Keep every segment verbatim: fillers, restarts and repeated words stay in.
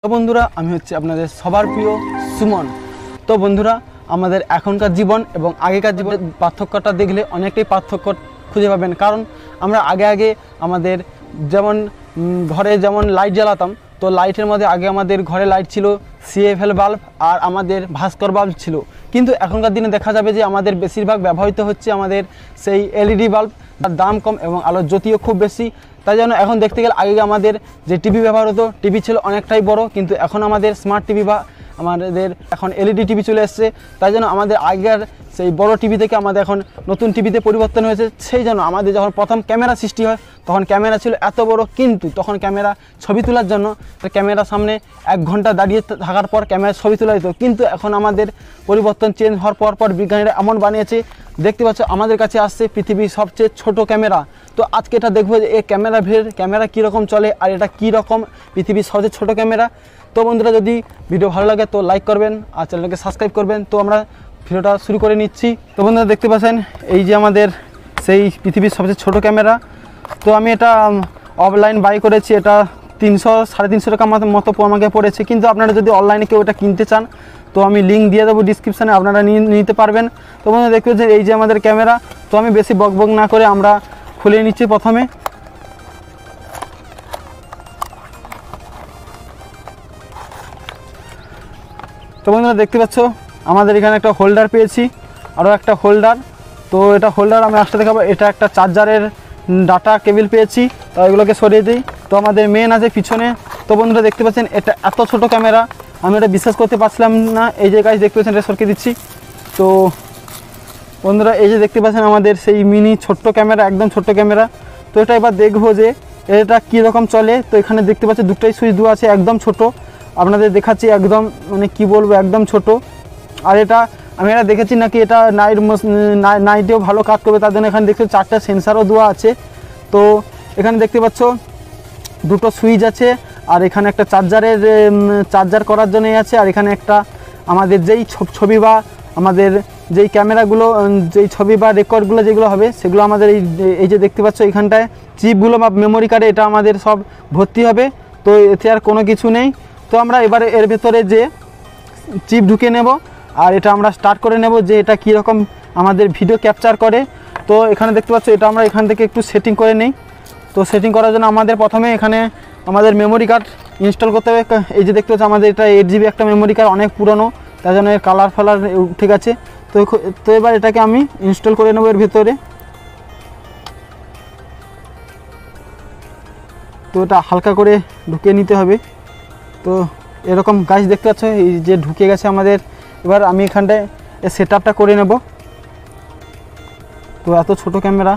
তো বন্ধুরা আমি হচ্ছে আপনাদের সবার প্রিয় সুমন। তো বন্ধুরা আমাদের এখনকার জীবন এবং আগেকার জীবনের পার্থক্যটা দেখলে অনেকটাই পার্থক্য খুঁজে পাবেন। কারণ আমরা আগে আগে আমাদের যেমন ঘরে যেমন লাইট জ্বালাতাম, তো লাইটের মধ্যে আগে আমাদের ঘরে লাইট ছিল সিএফএল বাল্ব আর আমাদের ভাস্কর বাল্ব ছিল। কিন্তু এখনকার দিনে দেখা যাবে যে আমাদের বেশিরভাগ ব্যবহৃত হচ্ছে আমাদের সেই এলইডি বাল্ব, তার দাম কম এবং আলোর জ্যোতিও খুব বেশি। তাই জন্য এখন দেখতে গেলে আগে আমাদের যে টিভি ব্যবহার হতো, টিভি ছিল অনেকটাই বড়, কিন্তু এখন আমাদের স্মার্ট টিভি বা আমাদের এখন এলইডি টিভি চলে এসছে। তাই জন্য আমাদের আগের সেই বড় টিভি থেকে আমাদের এখন নতুন টিভিতে পরিবর্তন হয়েছে। সেই জন্য আমাদের যখন প্রথম ক্যামেরা সৃষ্টি হয় তখন ক্যামেরা ছিল এত বড়, কিন্তু তখন ক্যামেরা ছবি তোলার জন্য ক্যামেরার সামনে এক ঘন্টা দাঁড়িয়ে থাকার পর ক্যামেরা ছবি তোলা যেত। কিন্তু এখন আমাদের পরিবর্তন চেঞ্জ হওয়ার পর পর বিজ্ঞানীরা এমন বানিয়েছে, দেখতে পাচ্ছ আমাদের কাছে আসছে পৃথিবীর সবচেয়ে ছোট ক্যামেরা। তো আজকে এটা দেখবো যে এই ক্যামেরা ভিড় ক্যামেরা কীরকম চলে আর এটা কীরকম পৃথিবীর সবচেয়ে ছোট ক্যামেরা। তো বন্ধুরা যদি ভিডিও ভালো লাগে তো লাইক করবেন আর চ্যানেলকে সাবস্ক্রাইব করবেন। তো আমরা ভিডিওটা শুরু করে নিচ্ছি। তো বন্ধুরা দেখতে পাচ্ছেন এই যে আমাদের সেই পৃথিবীর সবচেয়ে ছোট ক্যামেরা। তো আমি এটা অফলাইন বাই করেছি, এটা তিনশো সাড়ে তিনশো টাকা মতো আমাকে পড়েছে। কিন্তু আপনারা যদি অনলাইনে কেউ এটা কিনতে চান তো আমি লিঙ্ক দিয়ে দেবো ডিসক্রিপশানে, আপনারা নিয়ে নিতে পারবেন। তো বন্ধুরা দেখতে পাচ্ছেন এই যে আমাদের ক্যামেরা। তো আমি বেশি বক বক না করে আমরা খুলে নিচ্ছি প্রথমে। তো বন্ধুরা দেখতে পাচ্ছ আমাদের এখানে একটা হোল্ডার পেয়েছি, আরও একটা হোল্ডার। তো এটা হোল্ডার আমি আসতে দেখাবো। এটা একটা চার্জারের ডাটা কেবিল পেয়েছি, তো এগুলোকে সরিয়ে দিই। তো আমাদের মেন আছে পিছনে। তো বন্ধুরা দেখতে পাচ্ছেন এটা এত ছোট ক্যামেরা, আমি এটা বিশ্বাস করতে পারছিলাম না। এই যে গাইস দেখতে পাচ্ছেন এটা সরকে দিচ্ছি। তো বন্ধুরা এই যে দেখতে পাচ্ছেন আমাদের সেই মিনি ছোট্ট ক্যামেরা, একদম ছোট্ট ক্যামেরা। তো এটা এবার দেখবো যে এটা কীরকম চলে। তো এখানে দেখতে পাচ্ছি দুটোই সুইচ দেওয়া আছে, একদম ছোট আপনাদের দেখাচ্ছি, একদম মানে কি বলবো একদম ছোট। আর এটা আমি এটা দেখেছি নাকি এটা নাইট নাইটেও ভালো কাজ করবে, তার জন্য এখানে দেখতে চারটা সেন্সারও দেওয়া আছে। তো এখানে দেখতে পাচ্ছ দুটো সুইচ আছে, আর এখানে একটা চার্জারের চার্জার করার জন্যই আছে। আর এখানে একটা আমাদের যেই ছবি বা আমাদের যেই ক্যামেরাগুলো যেই ছবি বা রেকর্ডগুলো যেগুলো হবে সেগুলো আমাদের এই এই যে দেখতে পাচ্ছ এখানটায় চিপগুলো বা মেমোরি কার্ডে এটা আমাদের সব ভর্তি হবে। তো এতে আর কোনো কিছু নেই। তো আমরা এবারে এর ভেতরে যে চিপ ঢুকে নেব আর এটা আমরা স্টার্ট করে নেব যে এটা কীরকম আমাদের ভিডিও ক্যাপচার করে। তো এখানে দেখতে পাচ্ছ এটা আমরা এখান থেকে একটু সেটিং করে নিই। তো সেটিং করার জন্য আমাদের প্রথমে এখানে আমাদের মেমোরি কার্ড ইনস্টল করতে হবে। এই যে দেখতে পাচ্ছ আমাদের এটা এইট জিবি একটা মেমোরি কার্ড, অনেক পুরনো, তার জন্য এর কালার ফালার ঠিক আছে। তো তো এবার এটাকে আমি ইনস্টল করে নেব এর ভেতরে। তো এটা হালকা করে ঢুকিয়ে নিতে হবে। তো এরকম গাছ দেখতে পাচ্ছ এই যে ঢুকে গেছে আমাদের। এবার আমি এখানটায় সেট আপটা করে নেব। তো এত ছোট ক্যামেরা,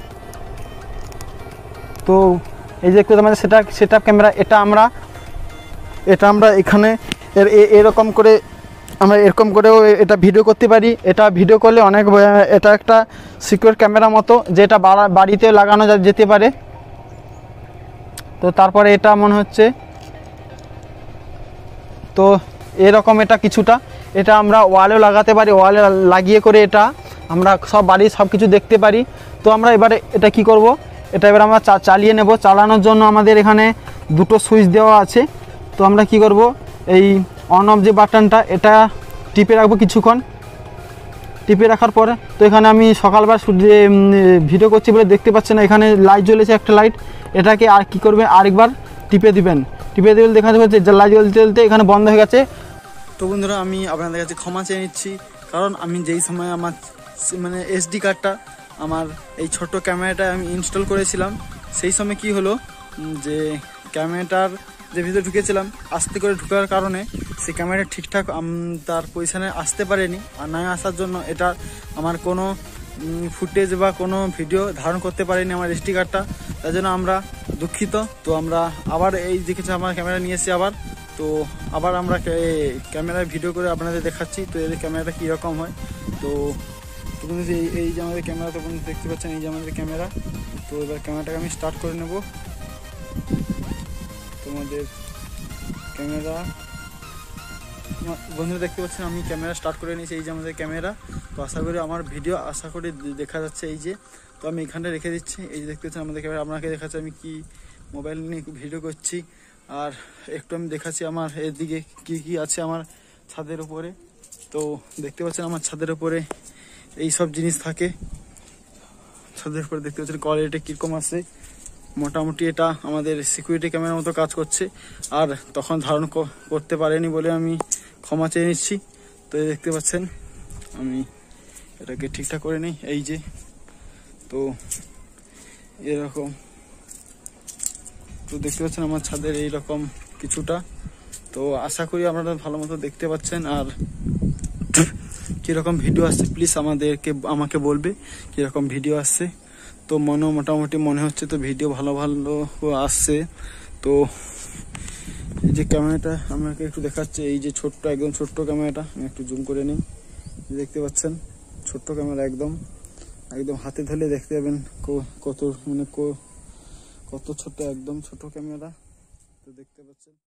তো এই যে একটু আমাদের সেটা সেট আপ ক্যামেরা, এটা আমরা এটা আমরা এখানে এর এরকম করে আমরা এরকম করেও এটা ভিডিও করতে পারি। এটা ভিডিও করলে অনেক, এটা একটা সিকিউর ক্যামেরা মতো যেটা বাড়িতে লাগানো যেতে পারে। তো তারপরে এটা মনে হচ্ছে তো এরকম এটা কিছুটা, এটা আমরা ওয়ালেও লাগাতে পারি, ওয়ালে লাগিয়ে করে এটা আমরা সব বাড়ির সব কিছু দেখতে পারি। তো আমরা এবারে এটা কি করব, এটা এবার আমরা চালিয়ে নেব। চালানোর জন্য আমাদের এখানে দুটো সুইচ দেওয়া আছে। তো আমরা কি করব, এই অন অফ যে বাটনটা এটা টিপে রাখবো কিছুক্ষণ। টিপে রাখার পরে তো এখানে আমি সকালবেলা ভিডিও করছি বলে দেখতে পাচ্ছেন না, এখানে লাইট জ্বলেছে একটা লাইট, এটাকে আর কি করবে আরেকবার টিপে দিবেন। টিপে দিলে দেখা যাবে যে লাইট জ্বলতে জ্বলতে এখানে বন্ধ হয়ে গেছে। তো বন্ধুরা আমি আপনাদের কাছে ক্ষমা চেয়ে নিচ্ছি, কারণ আমি যেই সময় আমার মানে এসডি কার্ডটা আমার এই ছোট ক্যামেরাটা আমি ইনস্টল করেছিলাম, সেই সময় কি হলো যে ক্যামেরাটার যে ভিতরে ঢুকেছিলাম আস্তে করে ঢুকার কারণে সেই ক্যামেরাটা ঠিকঠাক তার পজিশানে আসতে পারেনি। আর না আসার জন্য এটা আমার কোনো ফুটেজ বা কোনো ভিডিও ধারণ করতে পারেনি আমার এসডি কার্ডটা, তার জন্য আমরা দুঃখিত। তো আমরা আবার এই দেখেছি আমার ক্যামেরা নিয়ে এসেছি আবার। তো আবার আমরা ক্যামেরায় ভিডিও করে আপনাদের দেখাচ্ছি তো এর ক্যামেরাটা কীরকম হয়। তো তখন এই এই যে আমাদের ক্যামেরা, তখন দেখতে পাচ্ছেন এই যে আমাদের ক্যামেরা। তো এবার ক্যামেরাটাকে আমি স্টার্ট করে নেব। তোমাদের ক্যামেরা বন্ধুরা দেখতে পাচ্ছেন আমি ক্যামেরা স্টার্ট করে নিয়েছি, এই যে আমাদের ক্যামেরা। তো আশা করি আমার ভিডিও আশা করি দেখা যাচ্ছে। এই যে তো আমি এখানটা রেখে দিচ্ছি। এই যে দেখতে পাচ্ছেন আমাদের ক্যামেরা, আপনাকে দেখাচ্ছে আমি কি মোবাইল নিয়ে ভিডিও করছি। আর একটু আমি দেখাচ্ছি আমার এদিকে কি কি আছে আমার ছাদের উপরে। তো দেখতে পাচ্ছেন আমার ছাদের উপরে এই সব জিনিস থাকে। ছাদের উপরে দেখতে পাচ্ছেন কোয়ালিটি কিরকম আছে। মোটামুটি এটা আমাদের সিকিউরিটি ক্যামেরার মতো কাজ করছে। আর তখন ধারণ করতে পারেনি বলে আমি ক্ষমা চেয়ে নিচ্ছি। তো দেখতে পাচ্ছেন আমি এটাকে ঠিকঠাক করে নিই। এই যে তো এরকম, তো দেখতে পাচ্ছেন আমার ছাদের এইরকম কিছুটা। তো আশা করি আপনারা ভালো মতো দেখতে পাচ্ছেন। আর কীরকম ভিডিও আসছে প্লিজ আমাদেরকে আমাকে বলবে কীরকম ভিডিও আসছে। তো মনে মোটামুটি মনে হচ্ছে তো ভিডিও ভালো ভালো আসছে। তো এই যে ক্যামেরাটা আমাকে একটু দেখাচ্ছে, এই যে ছোট্ট একদম ছোট্ট ক্যামেরাটা, আমি একটু জুম করে নিই। দেখতে পাচ্ছেন ছোট্ট ক্যামেরা, একদম একদম হাতে ধরলে দেখতে পাবেন কত মানে কত ছোট, একদম ছোট ক্যামেরা। তো দেখতে পাচ্ছেন।